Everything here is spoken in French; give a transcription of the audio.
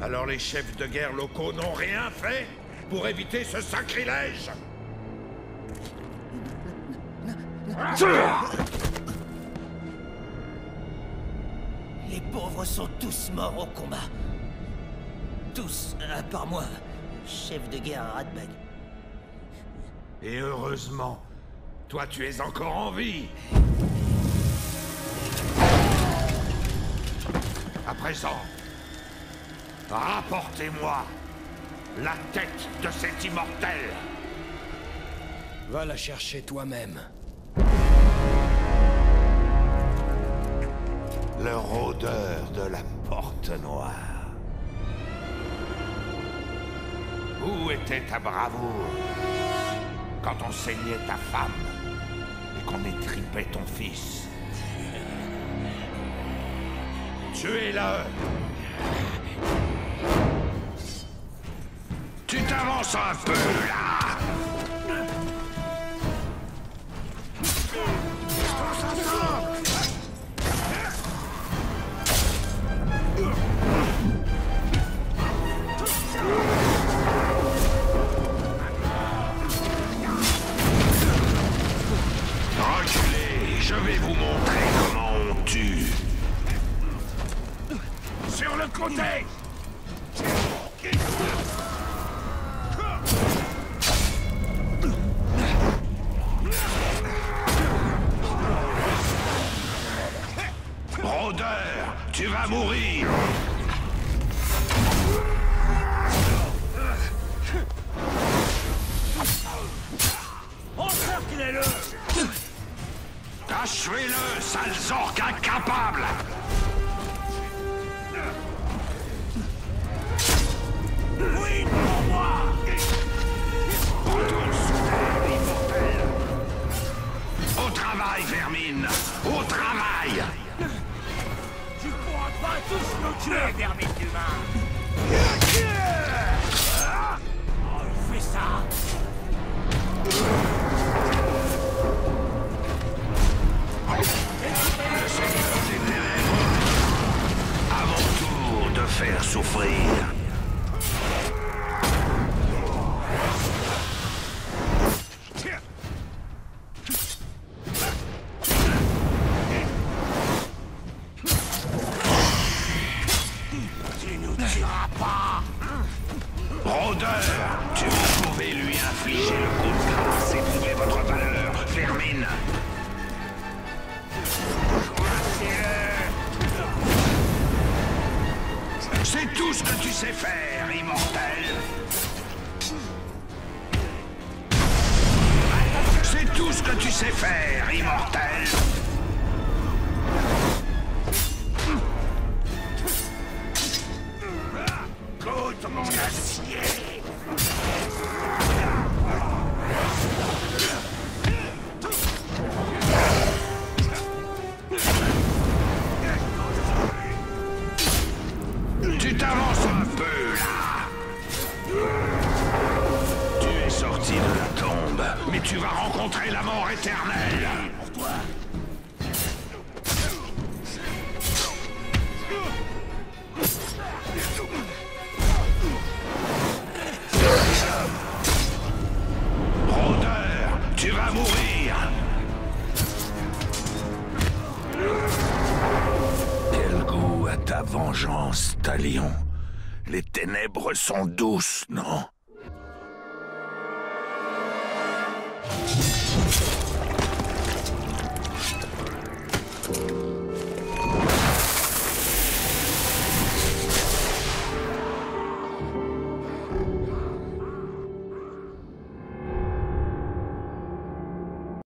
Alors les chefs de guerre locaux n'ont rien fait pour éviter ce sacrilège? Les pauvres sont tous morts au combat. Tous, à part moi, chef de guerre à Ratbag. Et heureusement, toi tu es encore en vie. À présent, rapportez-moi la tête de cet immortel. Va la chercher toi-même. Le rôdeur de la porte noire. Où était ta bravoure quand on saignait ta femme et qu'on étripait ton fils? Tuez-le! Tu t'avances un peu, là! Reculez, je vais vous montrer comment on tue. Sur le côté! Rôdeur, tu vas mourir! Encerclez-le! Achevez-le, sales orques incapables! Oui, pour moi! Retourne sous terre, immortel! Au travail, vermine! Au travail! Tu pourras pas tous nous tuer, vermine d'humain! Oh, fais ça! Le Seigneur des Ténèbres, à mon tour de faire souffrir. Tu nous tueras pas. Rôdeur, tu pouvez lui infliger le coup de grâce et prouver votre valeur, vermine. C'est tout ce que tu sais faire, immortel. C'est tout ce que tu sais faire, immortel. Goûte mon acier. Tu t'avances un peu, là. Tu es sorti de la tombe, mais tu vas rencontrer la mort éternelle. Pour toi. Rôdeur, tu vas mourir. Quel goût a ta vengeance, Talion? Les ténèbres sont douces, non?